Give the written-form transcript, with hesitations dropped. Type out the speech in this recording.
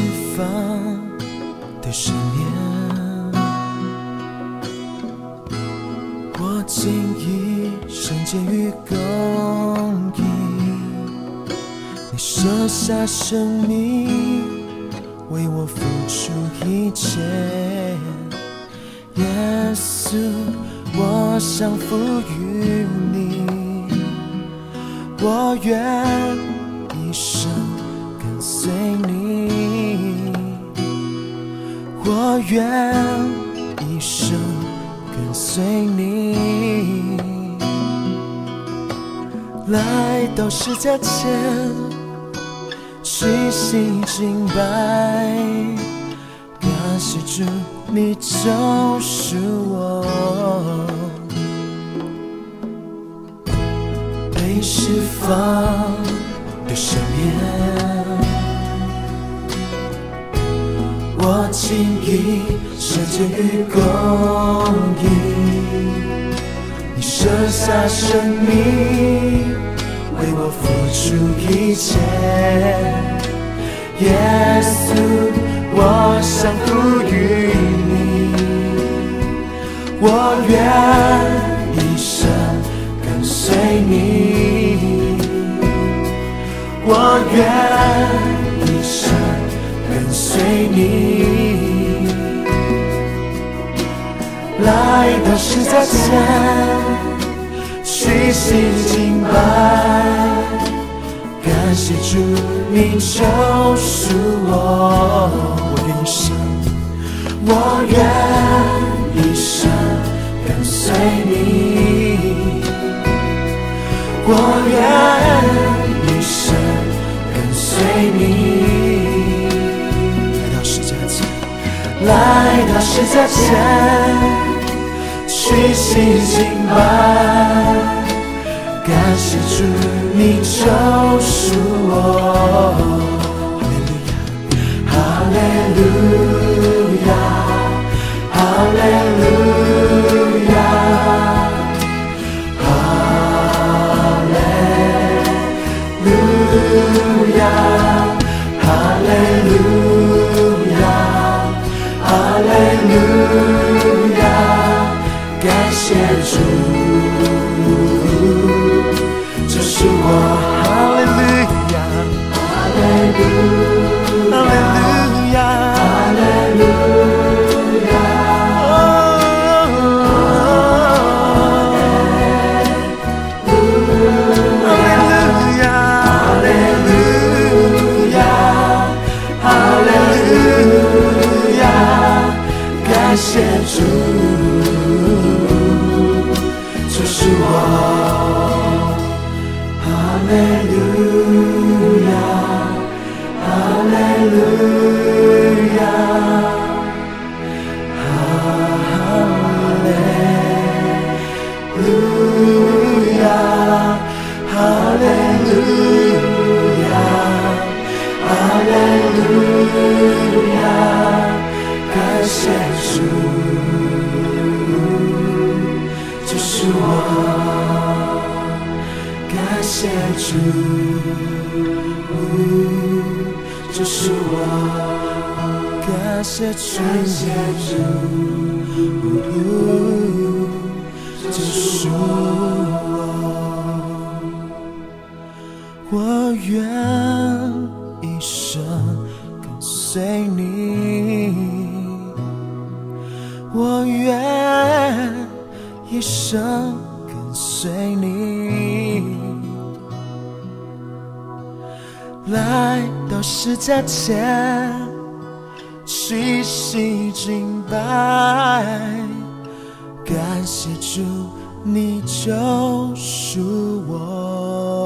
放的赦免，我竟以圣洁与公义，你舍下生命为我付出一切。耶稣，我降服于你，我愿一生跟随你，我愿一生跟随你。来到十架前，虚心敬拜，感谢主，你救赎我，被释放的赦免。我轻易圣洁与公义，你舍下生命为我付出一切。耶稣，我降服于你，我愿一生跟随你，我愿一生跟随你。来到十架前，虚心敬拜，感谢主，你救赎我。我愿一生，我愿一生跟随你，我愿一生跟随你。来到十架前，虚心敬拜，感谢主，你救赎我。哈利路亚，哈利路亚，哈利路亚，哈利路亚，哈利路亚，感谢主。这是我，哈利路亚，哈利路亚，哈利路亚，哈利路亚，哈利路亚，哈利路亚，感谢主，这是我。哈利路亚，哈利路亚，哈利路亚，哈利路亚，哈利路亚，感谢主，这是我。感谢主，这是我。感谢主，这是我。我愿一生跟随你，我愿一生跟随你。来到十架前，虚心敬拜，感谢主，你救赎我。